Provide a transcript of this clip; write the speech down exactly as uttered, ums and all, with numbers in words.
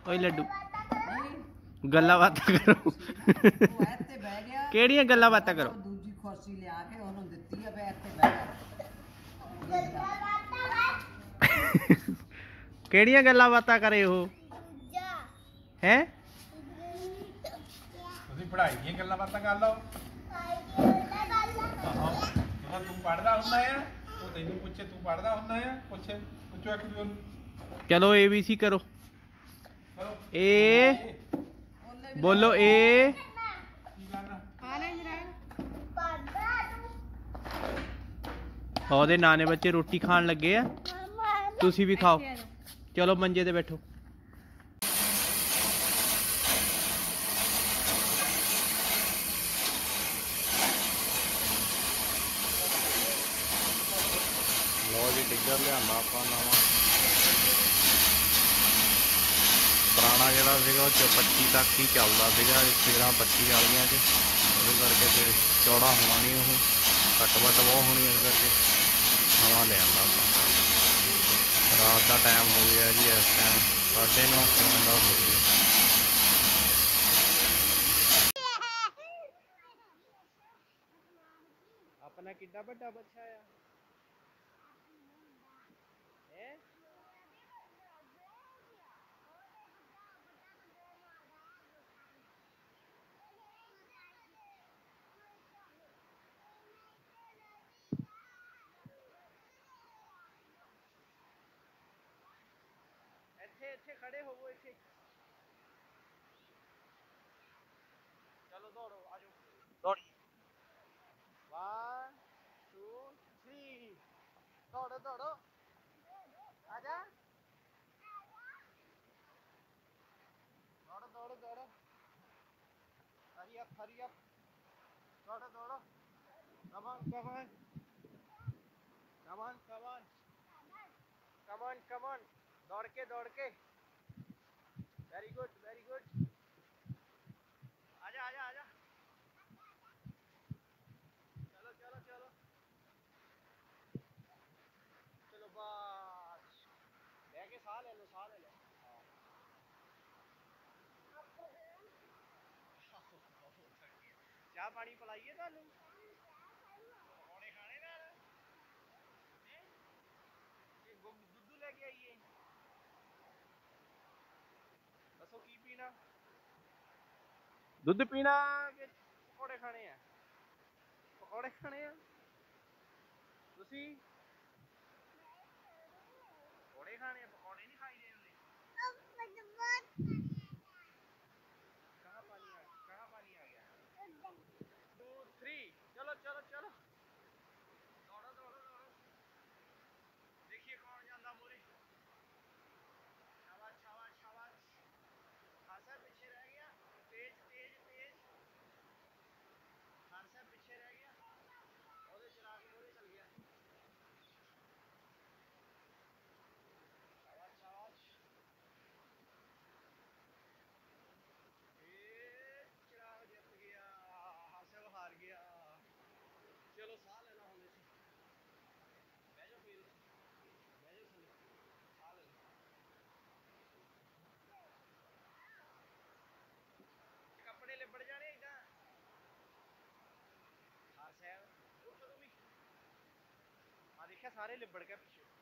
ओए लड्डू गल्ला बात करो केड़ियां गल्ला बात करो दूजी कुर्सी लिया के ओनू दित्ती है वे इत्थे बैठ केड़ियां गल्ला बातां करे हो हैं तुसीं पढ़ाई दी गल्लां बातां कर लो तू पढ़दा हुंदा है ਉਹ ਤੈਨੂੰ ਪੁੱਛੇ ਤੂੰ ਪੜਦਾ ਹੁੰਦਾ ਆ ਪੁੱਛੇ ਪੁੱਛੋ ਇੱਕ ਦੂਜੇ ਨੂੰ चलो ए बी सी करो ए बोलो ए ਉਹਦੇ ਨਾਨੇ ਬੱਚੇ ਰੋਟੀ ਖਾਣ ਲੱਗੇ ਆ ਤੁਸੀਂ ਵੀ ਖਾਓ ਚਲੋ ਮੰਜੇ ਤੇ ਬੈਠੋ ਲਓ ਜੀ ਡਿੱਗਰ ਲਿਆਂਦਾ ਆਪਾਂ ਨਵਾਂ ਪੁਰਾਣਾ ਜਿਹੜਾ ਸੀਗਾ ਉਹ ਪੱਚੀ ਤੱਕ ਹੀ ਚੱਲਦਾ ਸੀਗਾ ਤੇਰਾਂ ਪੱਚੀ ਵਾਲੀਆਂ 'ਚ ਉਹਦੇ ਕਰਕੇ ਤੇ ਚੌੜਾ ਹੋਣਾ ਨਹੀਂ ਉਹ ਘੱਟ ਵੱਟ ਬਹੁਤ ਹੋਣੀ ਇਸ ਕਰਕੇ ਨਵਾਂ ਲਿਆਂਦਾ ਆਪਾਂ ਰਾਤ ਦਾ ਟਾਈਮ ਹੋ ਗਿਆ ਜੀ ਇਸ ਟਾਈਮ ਸਾਢੇ ਨੌ ਸੌ ਦਾ ਹੋ ਗਿਆ अपना कितना बड़ा बच्चा है ਇੱਥੇ ਇੱਥੇ ਖੜੇ ਹੋਵੋ ਇੱਥੇ ਚਲੋ ਦੌੜੋ ਆਜੋ ਦੌੜੀ वन टू थ्री दौड़ो दौड़ो आजा दौड़ो दौड़ो दौड़ो हरी अप हरी अप दौड़ो दौड़ो come on come on come on come on come on come on दौड़ के दौड़ के वेरी गुड वेरी गुड आजा आजा आजा ਸਾਹ ਲੈ ਲਓ ਸਾਹ ਲੈ ਲਓ ਚਾਹ ਪਾਣੀ ਪਿਲਾਈਏ ਤੁਹਾਨੂੰ ਪਕੌੜੇ ਖਾਣੇ ਨਾਲ ਦੁੱਧ ਲੈ ਕੇ ਆਈਏ ਦੱਸੋ ਕੀ ਪੀਣਾ ਦੁੱਧ ਪੀਣਾ ਕਿ ਪਕੌੜੇ ਖਾਣੇ ਆ ਪਕੌੜੇ ਖਾਣੇ ਆ ਤੁਸੀਂ पकौड़े खाने पकौड़े नहीं खाई दे कहाँ पानी आ कहाँ पानी आ गया टू थ्री चलो चलो चलो दौड़ो दौड़ो दौड़ो देखिए कौन जाता मोरे शाबाश शाबाश शाबाश खासा पीछे रह गया तेज तेज तेज खासा पीछे रह गया और चिराग मोरे चल गया चलो साह लेना होने से बह जाओ फिर बह जाओ थले साह ले कपड़े लिबड़ जाने इदा हाँ सैब उठ तुम भी हाँ देखा सारे लिबड़ गए पिछे